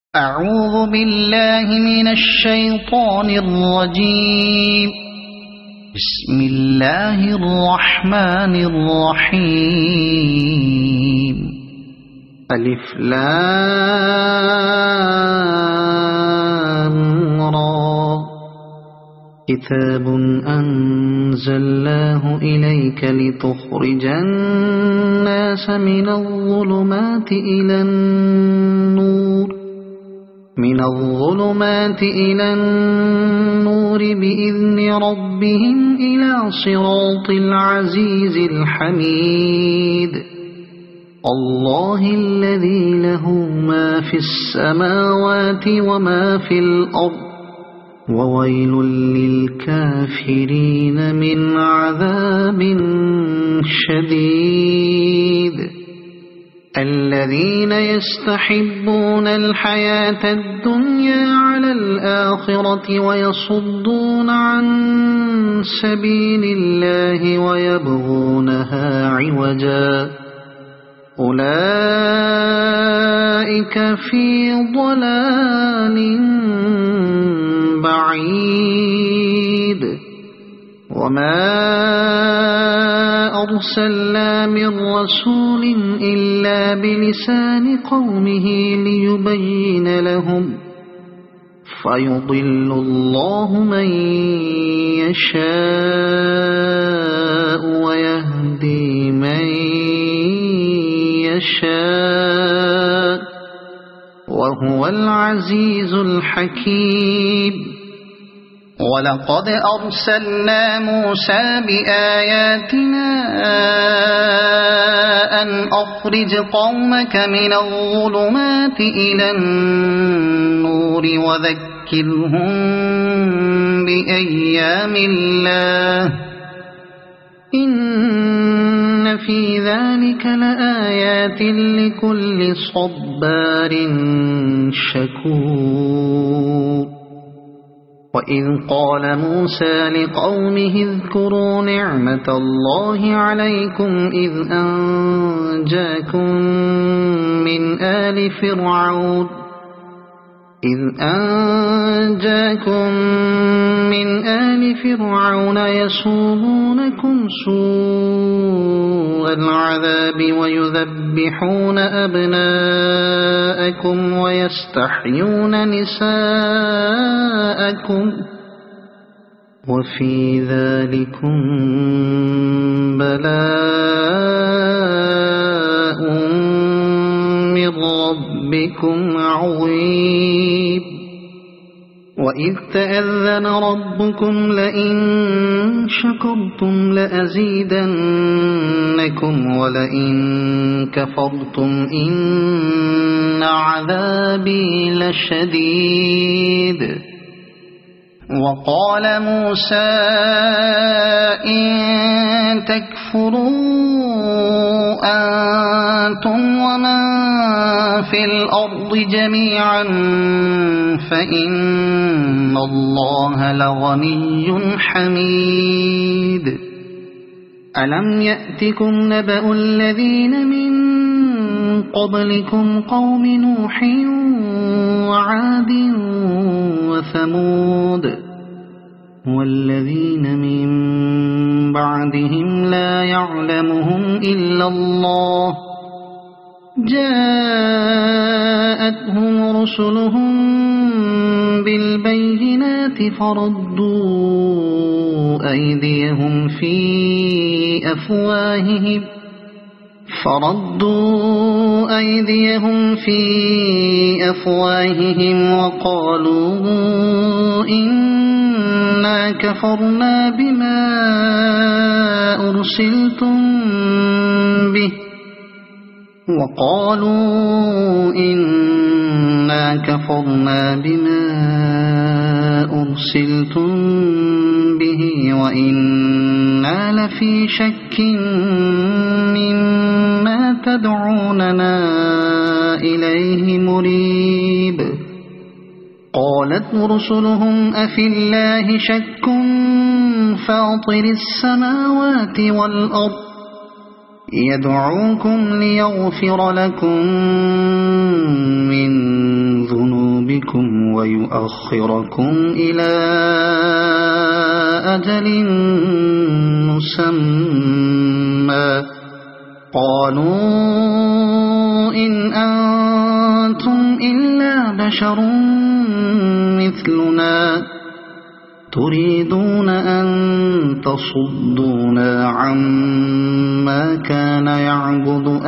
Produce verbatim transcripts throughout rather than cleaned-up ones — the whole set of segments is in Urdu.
أعوذ بالله من الشيطان الرجيم. بسم الله الرحمن الرحيم. ألف لام را كتاب أنزلناه إليك لتخرج الناس من الظلمات إلى النور من الظلمات إلى النور بإذن ربهم إلى صراط العزيز الحميد. الله الذي له ما في السماوات وما في الأرض وويل للكافرين من عذاب شديد. الذين يستحبون الحياة الدنيا على الآخرة ويصدون عن سبيل الله ويبغونها عوجا أولئك في ضلال بعيد. وما أرسلنا من رسول إلا بلسان قومه ليبين لهم فيضل الله من يشاء ويهدي من يشاء وهو العزيز الحكيم. ولقد أرسلنا موسى بآياتنا أن أخرج قومك من الظلمات إلى النور وذكرهم بأيام الله إن في ذلك لآيات لكل صبار شكور. وإذ قال موسى لقومه اذكروا نعمة الله عليكم إذ أنجاكم من آل فرعون إذ أنجاكم من آل فرعون يسومونكم سوء العذاب ويذبحون أبناءكم ويستحيون نساءكم وفي ذلكم بلاء من ربكم عظيم. وإذ تأذن ربكم لئن شكرتم لأزيدنكم ولئن كفرتم إن عذابي لشديد. وقال موسى إن تكفروا أنتم ومن في الأرض جميعا فإن الله لغني حميد. ألم يأتكم نبأ الذين من قبلكم قوم نوح وعاد وثمود والذين من بعدهم لا يعلمهم إلا الله جاءتهم رسلهم بالبينات فردوا أيديهم في أفواههم فردوا أيديهم في أفواههم وقالوا إنا كفرنا بما أرسلتم به وقالوا إنا كفرنا بما أرسلتم به وإنا لفي شك مما تدعوننا إليه مريب. قالت رسلهم أفي الله شك فاطر السماوات والأرض يدعوكم ليغفر لكم من ذنوبكم بكم ويؤخركم إلى أجل مسمى قالوا إن أنتم إلا بشر مثلنا تريدون أن تصدونا عما كان يعبد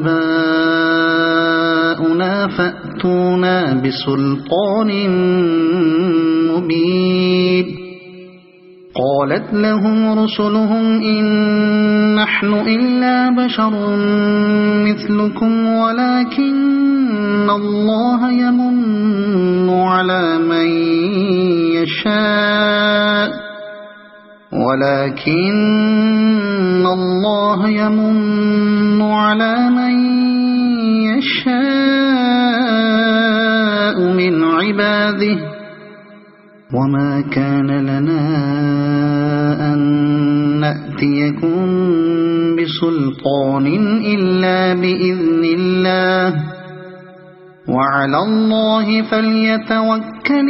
آباؤنا فأتونا بسلطان مبين قالت لهم رسلهم إن نحن إلا بشر مثلكم ولكن الله يمن على من يشاء ولكن الله يمن على من يشاء من عباده وما كان لنا أن نأتيكم بسلطان إلا بإذن الله وعلى الله فليتوكل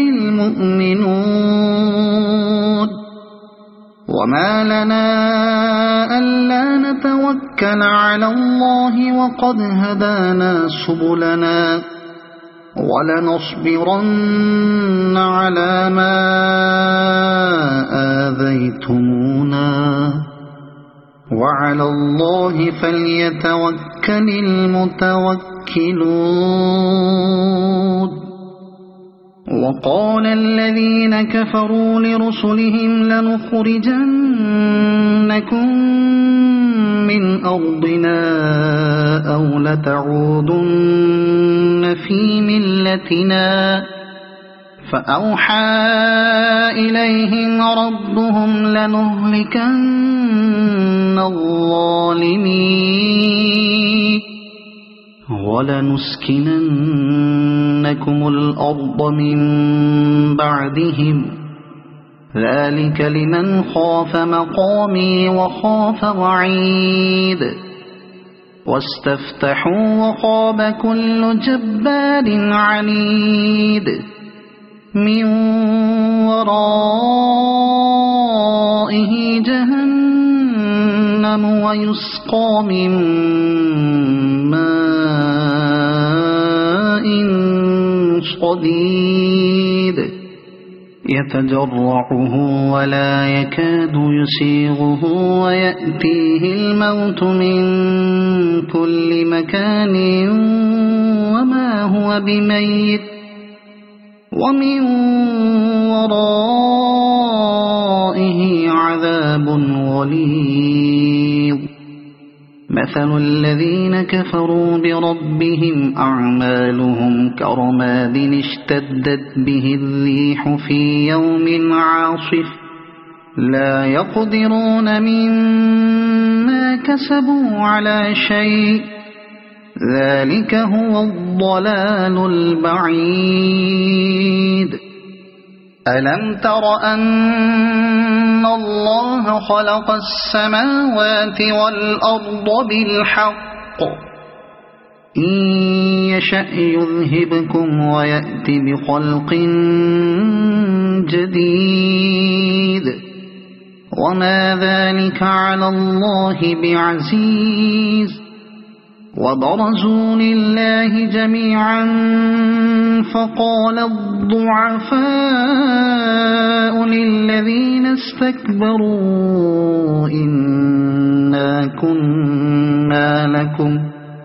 المؤمنون وما لنا ألا نتوكل على الله وقد هدانا سبلنا ولنصبرن على ما آذيتمونا وعلى الله فليتوكل المتوكلون وقال الذين كفروا لرسلهم لنخرجنكم من أرضنا أو لتعودن في ملتنا فأوحى إليهم ربهم لنهلكن الظالمين ولنسكننكم الأرض من بعدهم ذلك لمن خاف مقامي وخاف وعيد واستفتحوا وخاب كل جبار عنيد من ورائه جهنم ويسقى من ماء صديد يتجرعه ولا يكاد يسيغه ويأتيه الموت من كل مكان وما هو بميت ومن ورائه عذاب غليظ مثل الذين كفروا بربهم أعمالهم كرماد اشتدت به الريح في يوم عاصف لا يقدرون مما كسبوا على شيء ذلك هو الضلال البعيد ألم تر أن الله خلق السماوات والأرض بالحق إن يشأ يذهبكم ويأت بخلق جديد وما ذلك على الله بعزيز وبرزوا لله جميعا فقال الضعفاء للذين استكبروا إنا كنا لكم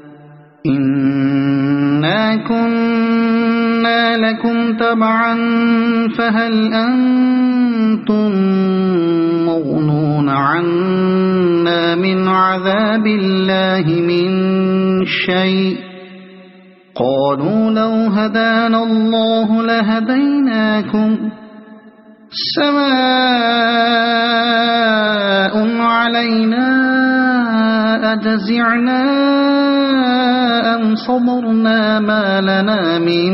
إنا كنا لكم تبعا فهل أنتم مغنون عنا من عذاب الله من شيء قالوا لو هدانا الله لهديناكم سواء علينا أجزعنا أم صبرنا ما لنا من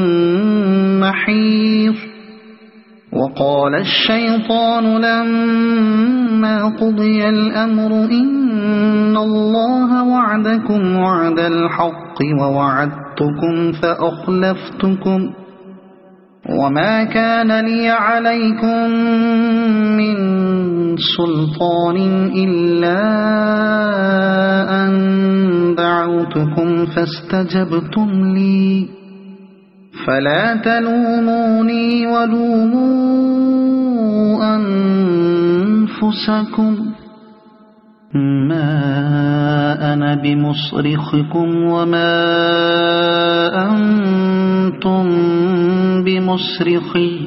محيص وقال الشيطان لما قضي الأمر إن الله وعدكم وعد الحق ووعدتكم فأخلفتكم وما كان لي عليكم من سلطان إلا أن دعوتكم فاستجبتم لي فلا تلوموني ولوموا أنفسكم ما أنا بمصرخكم وما أنتم بمصرخي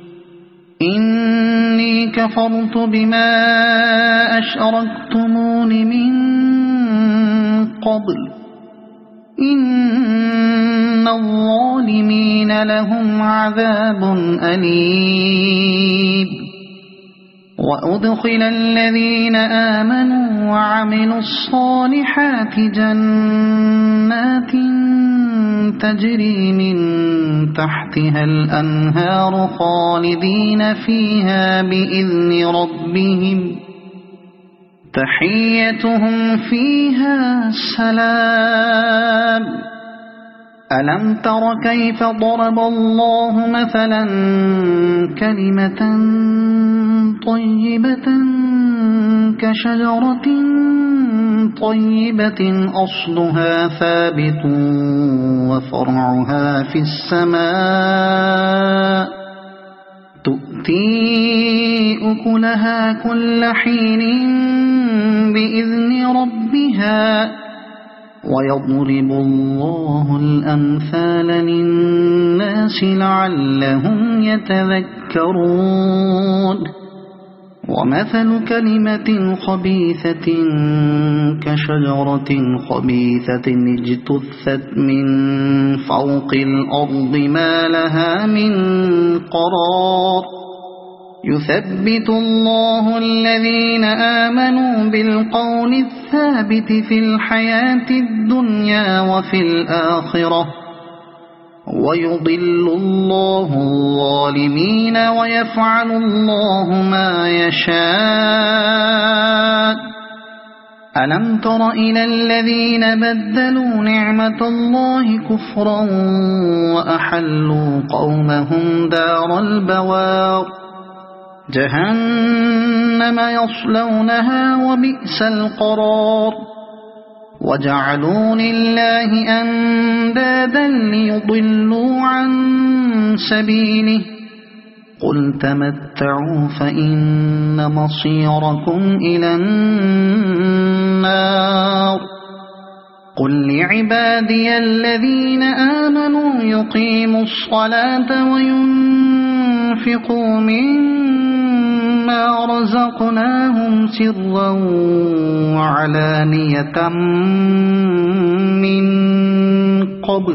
إني كفرت بما أشركتمون من قبل إن الظالمين لهم عذاب أليم وأدخل الذين آمنوا وعملوا الصالحات جنات تجري من تحتها الأنهار خالدين فيها بإذن ربهم تحيتهم فيها سلام ألم تر كيف ضرب الله مثلا كلمة طيبة كشجرة طيبة أصلها ثابت وفرعها في السماء تؤتي أكلها كل حين بإذن ربها ويضرب الله الأمثال للناس لعلهم يتذكرون ومثل كلمة خبيثة كشجرة خبيثة اجتثت من فوق الأرض ما لها من قرار يثبت الله الذين آمنوا بالقول الثابت في الحياة الدنيا وفي الآخرة ويضل الله الظالمين ويفعل الله ما يشاء ألم تر إلى الذين بدلوا نعمة الله كفرا وأحلوا قومهم دار البوار جهنم يصلونها وبئس القرار وجعلوا لله أندادا ليضلوا عن سبيله قل تمتعوا فإن مصيركم إلى النار قل لعبادي الذين آمنوا يقيموا الصلاة وينفقوا مما رزقناهم سرا وعلانية من قبل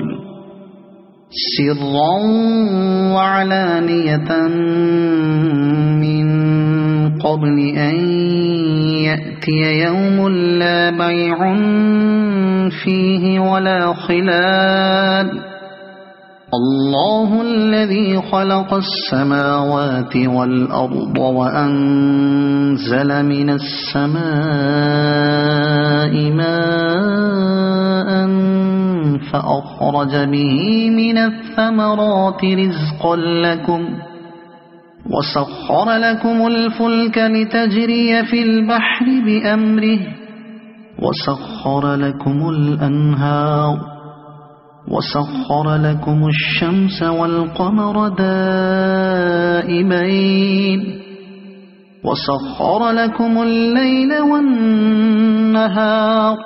سرا وعلانية من قبل أن يأتي يوم لا بيع فيه ولا خلال الله الذي خلق السماوات والأرض وأنزل من السماء ماء فأخرج به من الثمرات رزقا لكم وسخر لكم الفلك لتجري في البحر بأمره وسخر لكم الأنهار وسخر لكم الشمس والقمر دائبين وسخر لكم الليل والنهار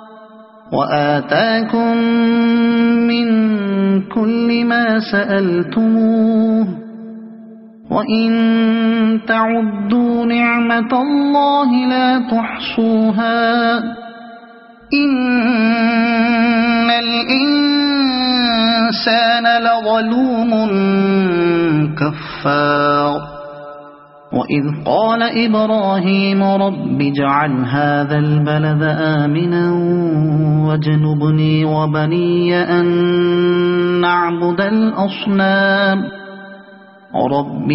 وآتاكم من كل ما سألتموه وإن تعدوا نعمة الله لا تحصوها إن الإنسان لظلوم كفار وإذ قال إبراهيم رب اجعل هذا البلد آمنا واجنبني وبني أن نعبد الأصنام رب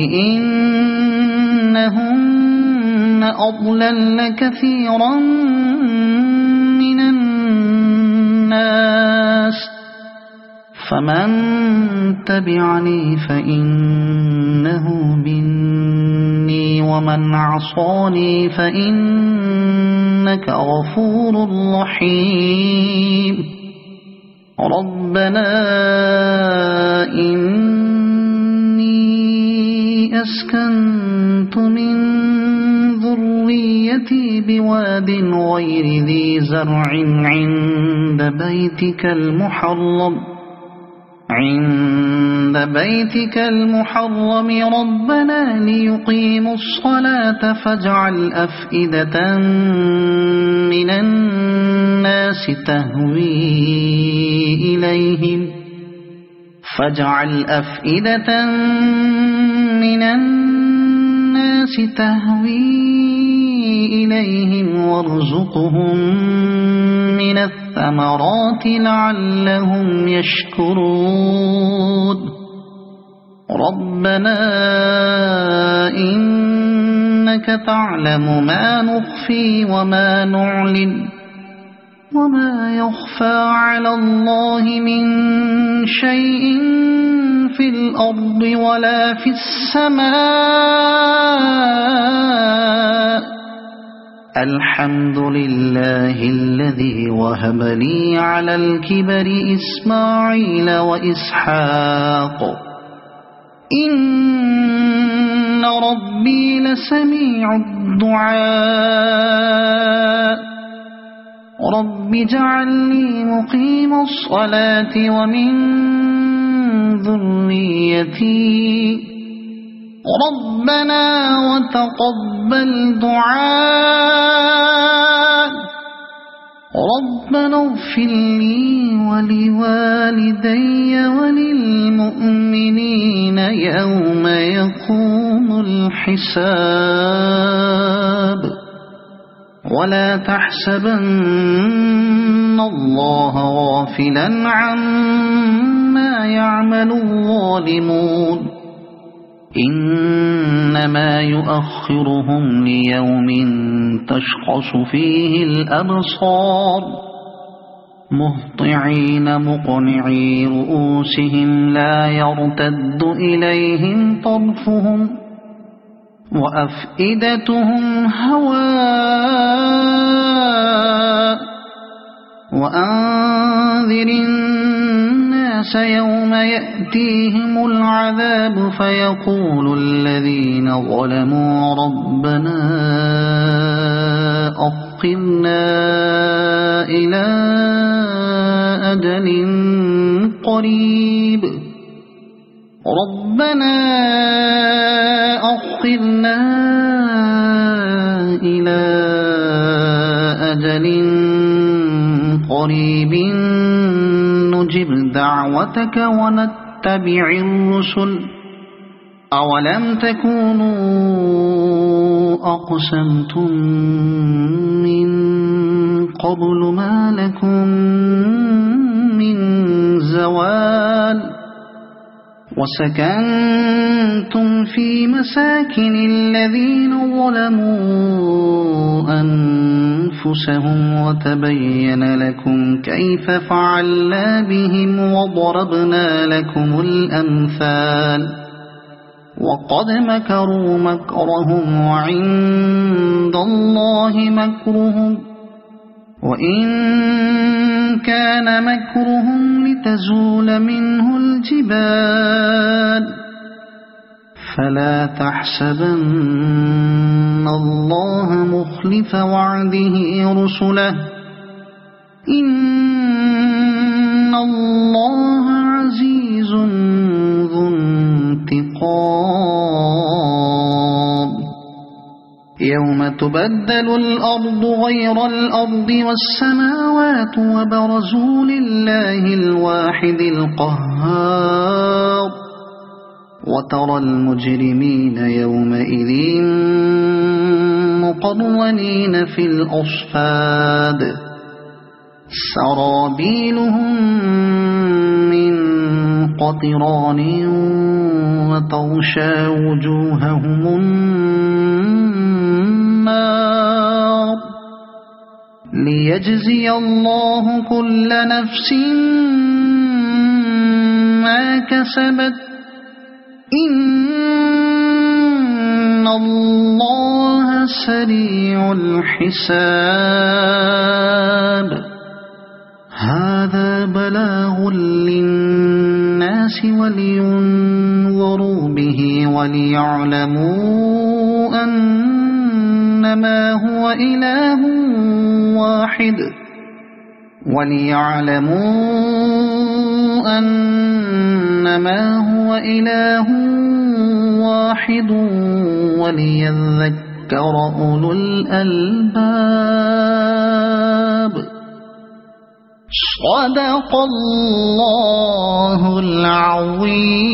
إنهن أضللن كثيرا من الناس فمن تبعني فإنه مني ومن عصاني فإنك غفور رحيم ربنا إني أسكنت من ذريتي بواد غير ذي زرع عند بيتك المحرم عند بيتك المحرم ربنا ليقيموا الصلاة فاجعل أفئدة من الناس تهوي إليهم فاجعل أفئدة من الناس تهوي إليهم وارزقهم من الثمرات لعلهم يشكرون ربنا إنك تعلم ما نخفي وما نعلن وما يخفى على الله من شيء في الأرض ولا في السماء الحمد لله الذي وهب لي على الكبر إسماعيل وإسحاق إن ربي لسميع الدعاء رب اجعلني مقيم الصلاة ومن ذريتي ربنا وتقبل دعاء ربنا اغفر لي ولوالدي وللمؤمنين يوم يقوم الحساب ولا تحسبن الله غافلا عما يعمل الظالمون إنما يؤخرهم ليوم تشخص فيه الأبصار مهطعين مقنعي رؤوسهم لا يرتد إليهم طرفهم وأفئدتهم هواء وأنذر الناس يوم يأتيهم العذاب فيقول الذين ظلموا ربنا أخرنا إلى أجل قريب ربنا أخرنا إلى أجل قريب نجب دعوتك ونتبع الرسل أولم تكونوا أقسمتم من قبل ما لكم من زوال وسكنتم في مساكن الذين ظلموا أنفسهم وتبين لكم كيف فعلنا بهم وضربنا لكم الأمثال وقد مكروا مكرهم وعند الله مكرهم وإن كان مكرهم لتزول منه الجبال فلا تحسبن الله مخلف وعده رسله إن الله عزيز ذو انتقام يوم تبدل الأرض غير الأرض والسماوات وبرزوا لله الواحد القهار وترى المجرمين يومئذ مقرنين في الأصفاد سرابيلهم من قطران وتغشى وجوههم النار ليجزي الله كل نفس كسبت إن الله سريع الحساب هذا بلاغ للناس ولينذروا به وليعلموا أنما هو إله واحد وليعلموا أنما هو إله واحد وليذكر أولو الألباب صدق الله العظيم.